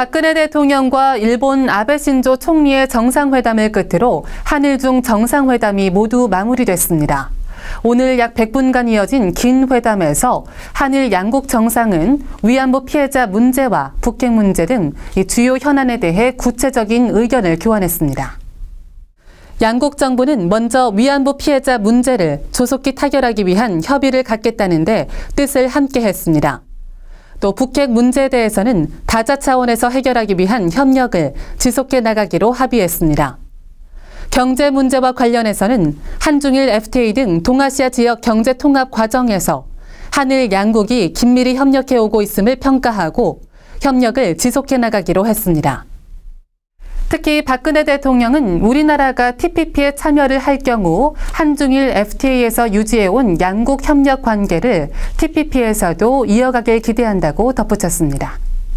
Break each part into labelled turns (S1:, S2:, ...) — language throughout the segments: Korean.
S1: 박근혜 대통령과 일본 아베 신조 총리의 정상회담을 끝으로 한일중 정상회담이 모두 마무리됐습니다. 오늘 약 100분간 이어진 긴 회담에서 한일 양국 정상은 위안부 피해자 문제와 북핵 문제 등 주요 현안에 대해 구체적인 의견을 교환했습니다. 양국 정부는 먼저 위안부 피해자 문제를 조속히 타결하기 위한 협의를 갖겠다는 데 뜻을 함께 했습니다. 또 북핵 문제에 대해서는 다자 차원에서 해결하기 위한 협력을 지속해 나가기로 합의했습니다. 경제 문제와 관련해서는 한중일 FTA 등 동아시아 지역 경제 통합 과정에서 한일 양국이 긴밀히 협력해 오고 있음을 평가하고 협력을 지속해 나가기로 했습니다. 특히 박근혜 대통령은 우리나라가 TPP에 참여를 할 경우 한중일 FTA에서 유지해온 양국 협력 관계를 TPP에서도 이어가길 기대한다고 덧붙였습니다.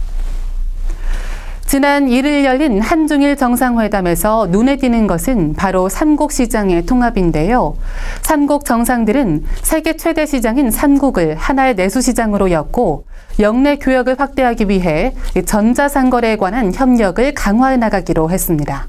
S1: 지난 1일 열린 한중일 정상회담에서 눈에 띄는 것은 바로 삼국 시장의 통합인데요. 삼국 정상들은 세계 최대 시장인 삼국을 하나의 내수시장으로 엮고 역내 교역을 확대하기 위해 전자상거래에 관한 협력을 강화해 나가기로 했습니다.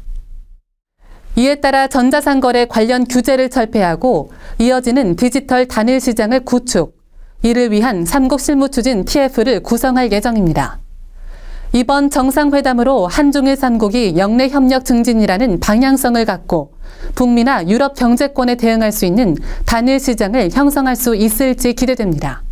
S1: 이에 따라 전자상거래 관련 규제를 철폐하고 이어지는 디지털 단일 시장을 구축, 이를 위한 삼국 실무추진 TF를 구성할 예정입니다. 이번 정상회담으로 한중일 삼국이 역내 협력 증진이라는 방향성을 갖고 북미나 유럽 경제권에 대응할 수 있는 단일 시장을 형성할 수 있을지 기대됩니다.